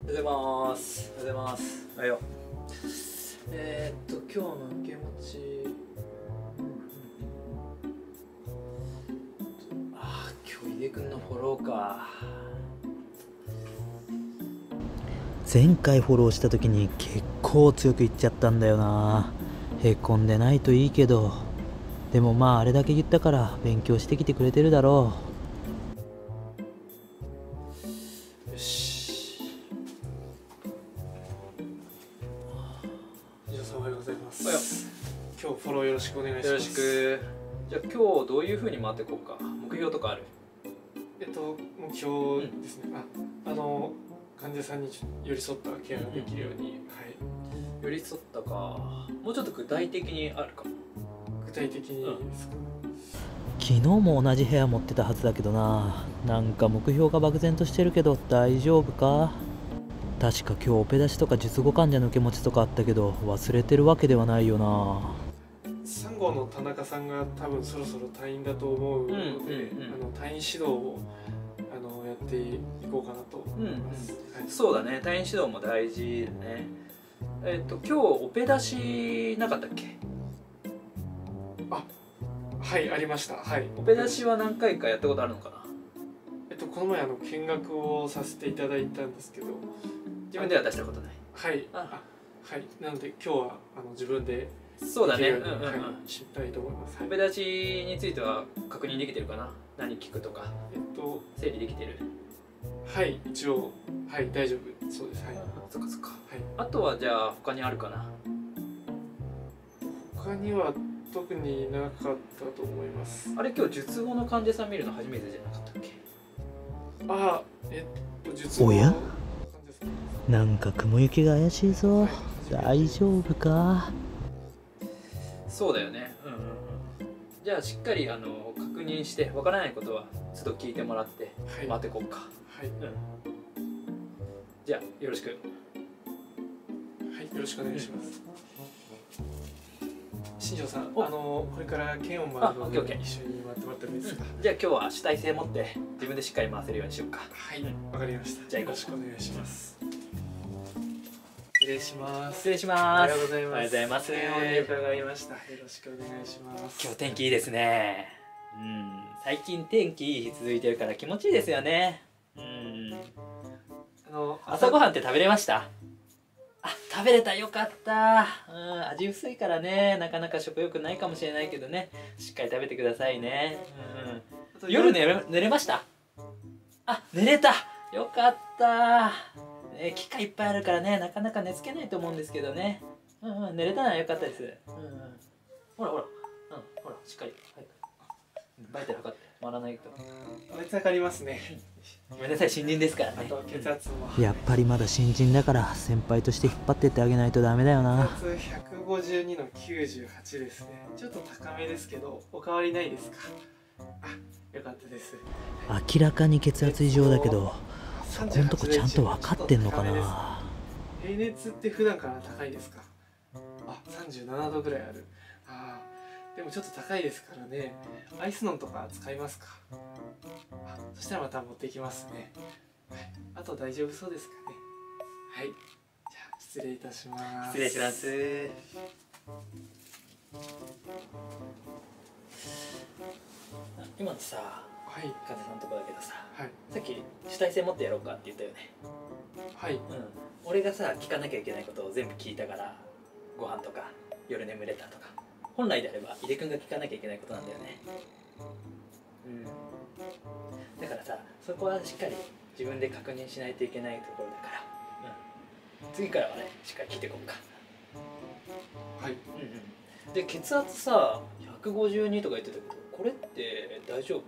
おはようございます。おはようございます。おはよう。今日の受け持ち、今日井出くんのフォローか。 前回フォローした時に結構強く言っちゃったんだよな。へこんでないといいけど、でもまああれだけ言ったから勉強してきてくれてるだろよし。 藤田さんおはようございます。 おはよ今日フォローよろしくお願いします。 よろしく。じゃあ今日どういう風に回っていこうか。目標とかある？ 目標ですね。患者さんに寄り添ったケアができるように、 寄り添ったか。もうちょっと具体的にあるか。 具体的にですか。 昨日も同じ部屋持ってたはずだけどな。なんか目標が漠然としてるけど大丈夫か。確か今日オペ出しとか術後患者の受け持ちとかあったけど忘れてるわけではないよな。 3号の田中さんが多分そろそろ退院だと思うので、退院指導をやっていこうかなと思います。 そうだね。退院指導も大事だね。今日オペ出しなかったっけ？ はい、ありました。はい。 オペ出しは何回かやったことあるのかな？ この前見学をさせていただいたんですけど、 自分では出したことない。 はい。はい。なので今日は自分でそうだね。 知りたいと思います。 オペ出しについては確認できてるかな？何聞くとか。整理できてる？ はい、一応大丈夫そうです。はい。 そっかそっか。 はい。 あとはじゃあ他にあるかな？ 他には特になかったと思います。 あれ今日術後の患者さん見るの初めてじゃなかったっけ？ 術後おや？なんか雲行きが怪しいぞ。大丈夫か？ そうだよね。じゃあしっかり確認してわからないことは都度聞いてもらって回っていこうか。 はい。 じゃあよろしく。 はい、よろしくお願いします。新庄さん、これから検温回るので一緒に回ってもらってもいいですか？ じゃあ今日は主体性持って自分でしっかり回せるようにしようか。 はい、わかりました。 じゃあよろしくお願いします。失礼します。 失礼します。 おはようございます。 おはようございます。 検温に伺いました。よろしくお願いします。 今日天気いいですね。最近天気いい日続いてるから気持ちいいですよね。朝ごはんって食べれました？食べれた。よかった。味薄いからね、なかなか食欲ないかもしれないけどね、しっかり食べてくださいね。夜寝れました？寝れた。よかった。機械いっぱいあるからね、なかなか寝つけないと思うんですけどね。寝れたのはよかったです。ほら、しっかり。バイタル測って回らないと。 熱測りますね。 ごめんなさい、新人ですからね。 血圧も。 やっぱりまだ新人だから先輩として引っ張ってってあげないとダメだよな。 血圧152の98ですね。ちょっと高めですけどお変わりないですか？よかったです。 明らかに血圧異常だけどそこんとこちゃんと分かってんのかな。 平熱って普段から高いですか？37度ぐらいある。でもちょっと高いですからね。アイスノンとか使いますか？そしたらまた持ってきますね。あと大丈夫そうですかね。はい。じゃあ失礼いたします。 失礼します。今のさ、患者さんのとこだけどさ、さっき主体性持ってやろうかって言ったよね。俺がさ聞かなきゃいけないことを全部聞いたから、ご飯とか夜眠れたとか、本来であれば井出くんが聞かなきゃいけないことなんだよね。だからさ、そこはしっかり自分で確認しないといけないところだから、次からはねしっかり聞いていこうか。で血圧さ152とか言ってたけど、これって大丈夫？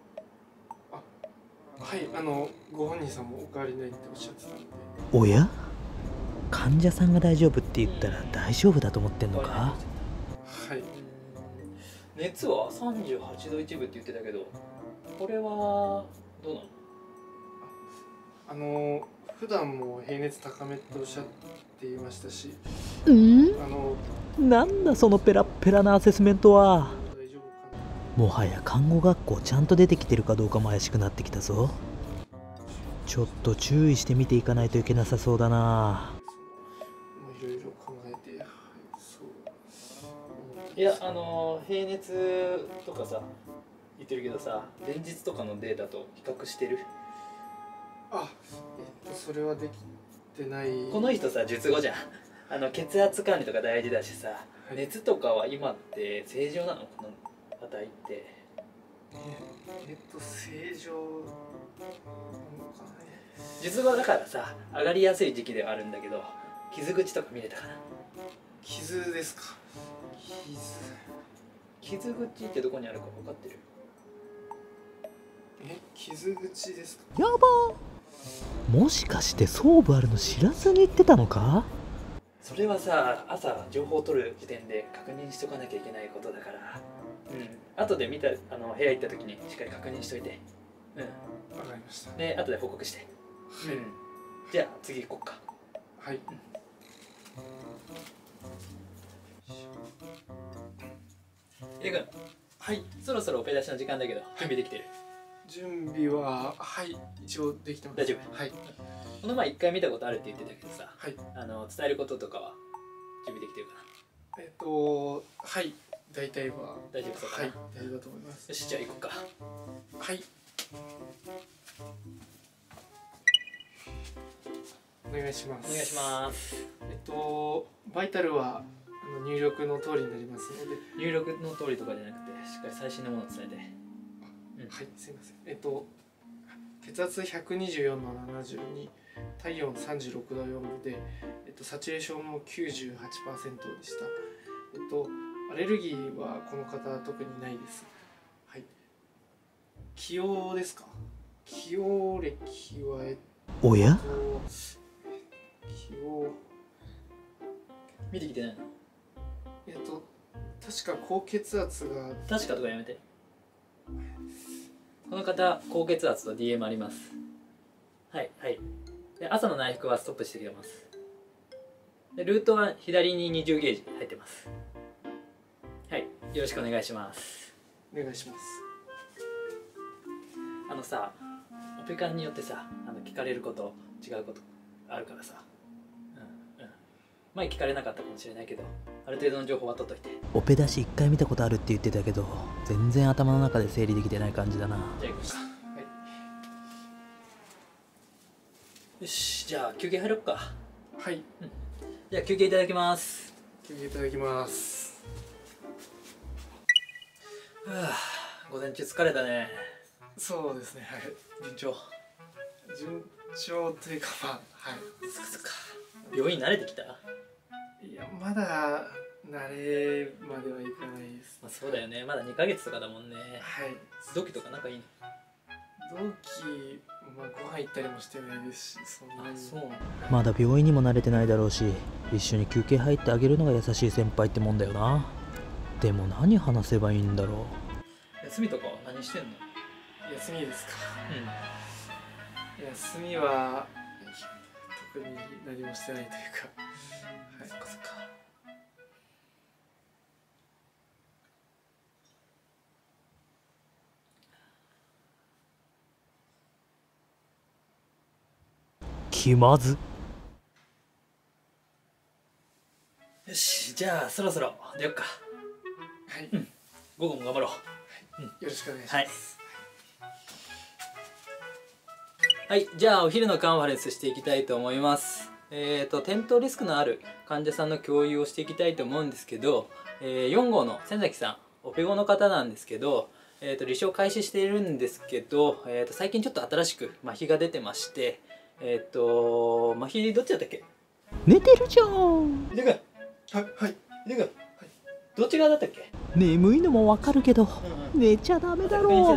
ご本人さんもお変わりないっておっしゃってたんで。 おや？患者さんが大丈夫って言ったら大丈夫だと思ってんのか？ 熱は38度1分って言ってたけど、これはどうなの？ 普段も平熱高めっておっしゃっていましたし。 なんだそのペラッペラなアセスメントは。もはや看護学校ちゃんと出てきてるかどうかも怪しくなってきたぞ。 ちょっと注意して見ていかないといけなさそうだな。 いろいろ考えて、はい、そう。 いや平熱とかさ言ってるけどさ、前日とかのデータと比較してる？ あ、それはできてない。 この人さ術後じゃん。血圧管理とか大事だしさ、 はい、 熱とかは今って正常なの？この値って。 正常なのかな。 術後だからさ上がりやすい時期ではあるんだけど、傷口とか見れたかな？ 傷ですか？ 傷口ってどこにあるか分かってる？ 傷口ですか？ やばー、もしかして装部あるの知らずに言ってたのか？ それはさ朝情報を取る時点で確認しとかなきゃいけないことだから、後で見た部屋行った時にしっかり確認しといて。 わかりました。 で後で報告して。 はい、 じゃあ次行こっか。 はい。 井出君、 はい、 そろそろオペ出しの時間だけど準備できてる？ 準備ははい一応できてます。 大丈夫？ はい。 この前1回見たことあるって言ってたけどさ、 はい。 伝えることとかは準備できてるかな？ はい、大体は大丈夫そうかな？ はい、大丈夫だと思います。 よし、じゃあ行こっか。 はい。お願いします。 お願いします。 バイタルは入力の通りになりますので。 入力の通りとかじゃなくて、しっかり最新のものを伝えて。 はい、すいません。血圧124の72、体温36度4分で、サチュレーションも 98% でした。アレルギーはこの方特にないです。はい。起用ですか？起用歴はおや？ 起用見てきてないの？ 確か高血圧が。 確かとかやめて。この方高血圧と DM あります。はいはい。で朝の内服はストップしてくれます。でルートは左に20ゲージ入ってます。はい、よろしくお願いします。 お願いします。 さ、オペ看によってさ聞かれること違うことあるからさ、前聞かれなかったかもしれないけど、ある程度の情報は取っといて。 オペ出し1回見たことあるって言ってたけど、全然頭の中で整理できてない感じだな。 じゃあ行こうか。はい、よし、じゃあ休憩入ろっか。 はい、 じゃあ休憩いただきます。 休憩いただきます。 はあ、午前中疲れたね。 そうですね、はい。 順調というか、まあ、はい。 そっか。病院慣れてきた？ いや、まだ慣れまではいかないです。 まあ、そうだよね、まだ2ヶ月とかだもんね。 はい。 同期とか仲いいの？ 同期、まあ、ご飯行ったりもしてないですし、そんなに。 そうなの？ まだ病院にも慣れてないだろうし、一緒に休憩入ってあげるのが優しい先輩ってもんだよな。でも何話せばいいんだろう。休みとかは何してんの？ 休みですか？休みは特に何もしてないというか。はい、そっかそっか。 気まず。 よし、じゃあそろそろ出よっか。 はい、 午後も頑張ろう。 よろしくお願いします。 はい、じゃあお昼のカンファレンスしていきたいと思います。転倒リスクのある患者さんの共有をしていきたいと思うんですけど、4号の千崎さん、オペ後の方なんですけど、離床開始しているんですけど、最近ちょっと新しく麻痺が出てまして、麻痺どっちだったっけ？ 寝てるじゃん。 井出君、 はい、 井出君、どっち側だったっけ？ 眠いのもわかるけど、寝ちゃダメだろう。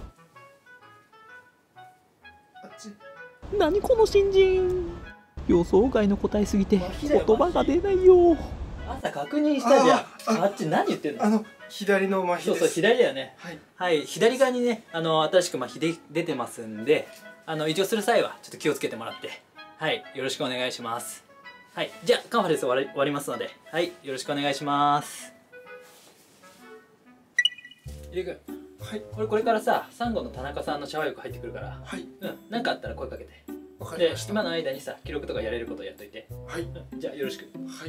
何この新人、予想外の答えすぎて言葉が出ないよ。 朝確認したじゃん。あっち何言ってんの？ 左の麻痺です。 そうそう、左だよね。 はい、 はい、左側にね新しく麻痺出てますんで、移乗する際はちょっと気をつけてもらって、はい、よろしくお願いします。はい、じゃあカンファレンス終わりますので、はい、よろしくお願いします。井出君、 はい。 俺これからさ、サンゴの田中さんのシャワー浴入ってくるから、 はい。 なんかあったら声かけて。 わかりました。 今の間にさ、記録とかやれることやっといて。 はい。 じゃあよろしく。 はい。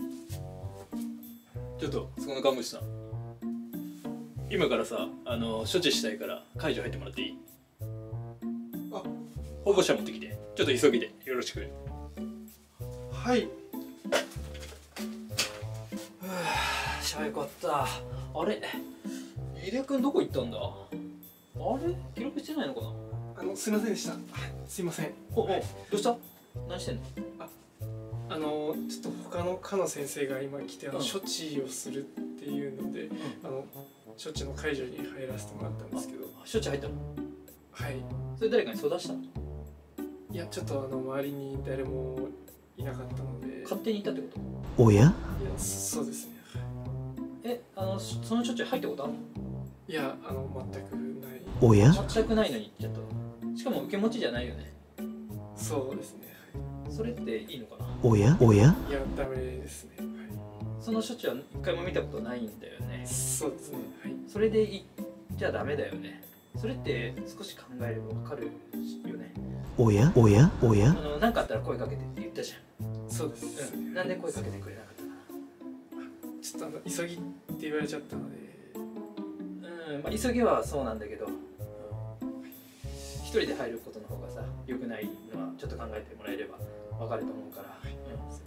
ちょっとそこの看護師さん、今からさ、処置したいから介助入ってもらっていい？ あ、 保護者持ってきて、ちょっと急ぎでよろしく。 はい。 シャワーよかった。あれ、井出くんどこ行ったんだ？あれ、記録してないのかな？ すいませんでした。すいません。 どうした？何してんの？ ちょっと他の科の先生が今来て処置をするっていうので、処置の介助に入らせてもらったんですけど。 処置入ったの？ はい。 それ誰かに相談した？ いや、ちょっと周りに誰もいなかったので。 勝手に行ったってこおや？ いや、そうですね。 その処置入ったことあるの？ いや、全くない。 おや？ 全くないのに言っちゃった。しかも受け持ちじゃないよね。 そうですね。 それっていいのかな？ おや？ いや、ダメですね。はい。 その処置は一回も見たことないんだよね。 そうですね。はい。 それで言っちゃダメだよね。それって少し考えればわかるよね。 おや？おや？おや？ なんかあったら声かけてって言ったじゃん。 そうです。 なんで声かけてくれなかったの？ ちょっと急ぎって言われちゃったので。 急ぎはそうなんだけど、一人で入ることの方がさ、良くないのはちょっと考えてもらえればわかると思うから、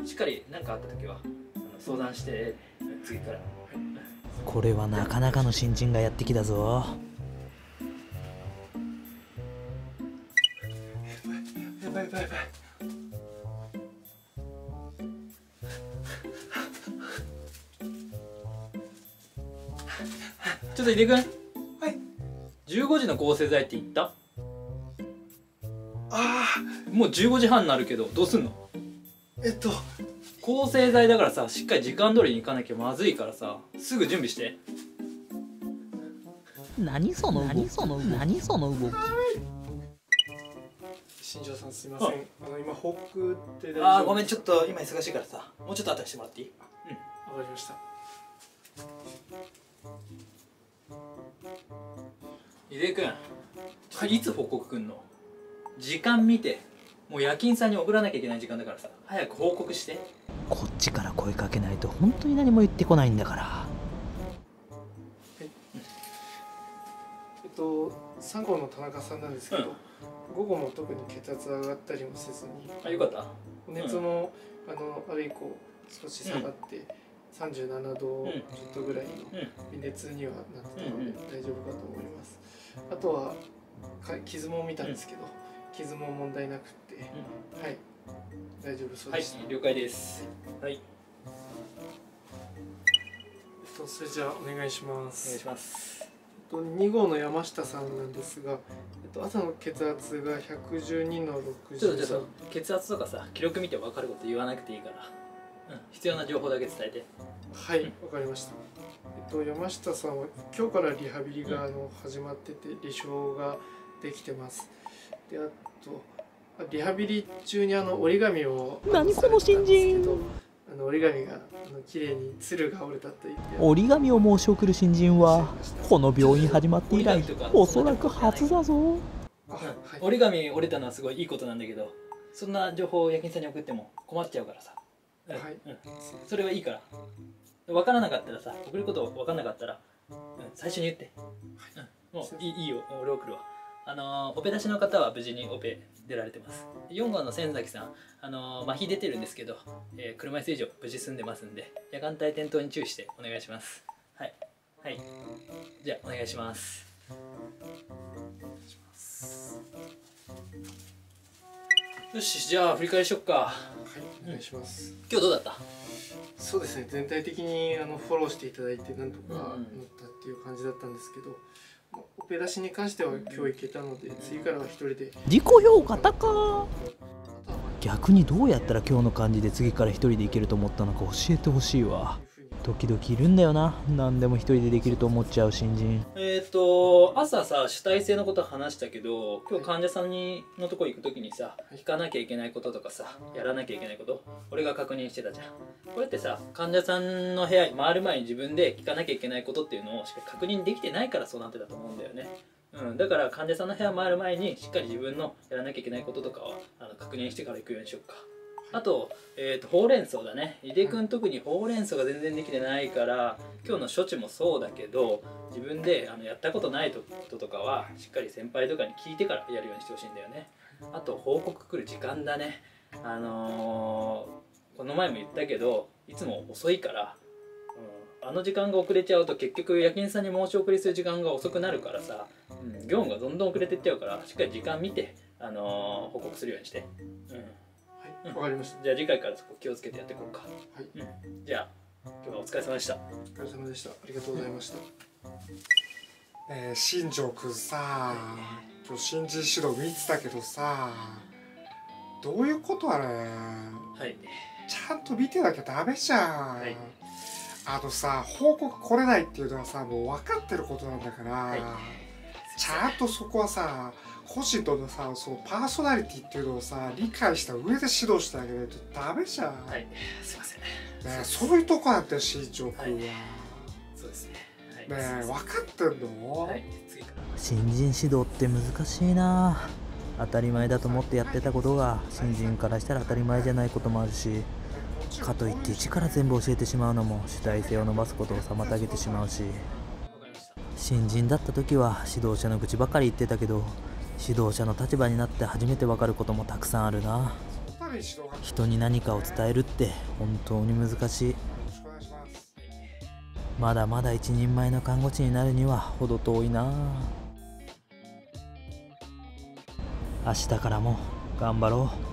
しっかり何かあった時は相談して次から。 これはなかなかの新人がやってきたぞ。 やばい。 ちょっと井出君。 はい。 15時の抗生剤って言った？ あもう15時半になるけどどうすんの？抗生剤だからさ、しっかり時間通りに行かなきゃまずいからさ、すぐ準備して。 何その動き？ 新庄さんすいません。今報告って大丈夫？ ごめん、ちょっと今忙しいからさ、もうちょっと後にしてもらっていい？ わかりました。 井出君、いつ報告くんの？時間見て、もう夜勤さんに送らなきゃいけない時間だからさ、早く報告して。 こっちから声かけないと本当に何も言ってこないんだから。 3号の田中さんなんですけど、午後も特に血圧上がったりもせずに、 よかった。 熱もあれ以降少し下がって、37度ちょっとぐらいの微熱にはなってたので大丈夫かと思います。あとは傷も見たんですけど、傷も問題なくて、はい、大丈夫そうでした。 はい、了解です。はい。 それじゃあお願いします。 お願いします。 2号の山下さんなんですが、朝の血圧が112の63。 ちょっと血圧とかさ、記録見て分かること言わなくていいから、必要な情報だけ伝えて。 はい、わかりました。山下さんは今日からリハビリが始まってて、離床ができてます。で、あとリハビリ中に折り紙を何この新人。 折り紙が綺麗に鶴が折れたと言って、 折り紙を申し送る新人はこの病院始まって以来おそらく初だぞ。 折り紙折れたのはすごいいいことなんだけど、そんな情報を夜勤さんに送っても困っちゃうからさ。それはいいから。分からなかったらさ、送ること分からなかったら、最初に言って。もういいよ、俺送るわ。オペ出しの方は無事にオペ出られてます。4号の千崎さん、麻痺出てるんですけど、車椅子以上無事済んでますんで、夜間帯転倒に注意してお願いします。はい。はい。じゃあ、お願いします。よし、じゃあ振り返りしよっか。 はい、お願いします。 今日どうだった？ そうですね、全体的にフォローしていただいてなんとか乗ったっていう感じだったんですけど、オペ出しに関しては今日行けたので、次からは一人で。 自己評価高。逆にどうやったら今日の感じで次から一人で行けると思ったのか教えてほしいわ。 時々いるんだよな、何でも一人でできると思っちゃう新人。 朝さ主体性のこと話したけど、今日患者さんのとこ行く時にさ、聞かなきゃいけないこととかさ、やらなきゃいけないこと俺が確認してたじゃん。これってさ、患者さんの部屋に回る前に自分で聞かなきゃいけないことっていうのをしっかり確認できてないからそうなってたと思うんだよね。だから患者さんの部屋回る前にしっかり自分のやらなきゃいけないこととかは確認してから行くようにしようか。あと、ほうれん草だね。井出君特にほうれん草が全然できてないから、今日の処置もそうだけど、自分でやったことないこととかはしっかり先輩とかに聞いてからやるようにしてほしいんだよね。あと報告来る時間だね。この前も言ったけど、いつも遅いから、あの時間が遅れちゃうと結局夜勤さんに申し送りする時間が遅くなるからさ、業務がどんどん遅れてっちゃうから、しっかり時間見て、報告するようにして。 わかりました。 じゃあ次回からそこ気をつけてやっていこうか。 はい。 じゃあ今日はお疲れ様でした。 お疲れ様でした。ありがとうございました。新庄くんさ、今日新人指導見てたけどさ、どういうことあれ？ はい。 ちゃんと見てなきゃダメじゃん。 はい。 報告来れないっていうのはさ、もう分かってることなんだから、 はい、 ちゃんとそこはさ、個人とのさ、そのパーソナリティっていうのをさ、理解した上で指導してあげないとダメじゃん。 はい、すいませんね。 そういうとこなんだよ、新庄君は。 そうですね。 ねえ、分かってんの？ はい、次から。 新人指導って難しいな。当たり前だと思ってやってたことが新人からしたら当たり前じゃないこともあるし、かといって一から全部教えてしまうのも主体性を伸ばすことを妨げてしまうし、新人だった時は指導者の愚痴ばかり言ってたけど、指導者の立場になって初めて分かることもたくさんあるな。人に何かを伝えるって本当に難しい。まだまだ一人前の看護師になるには程遠いな。明日からも頑張ろう。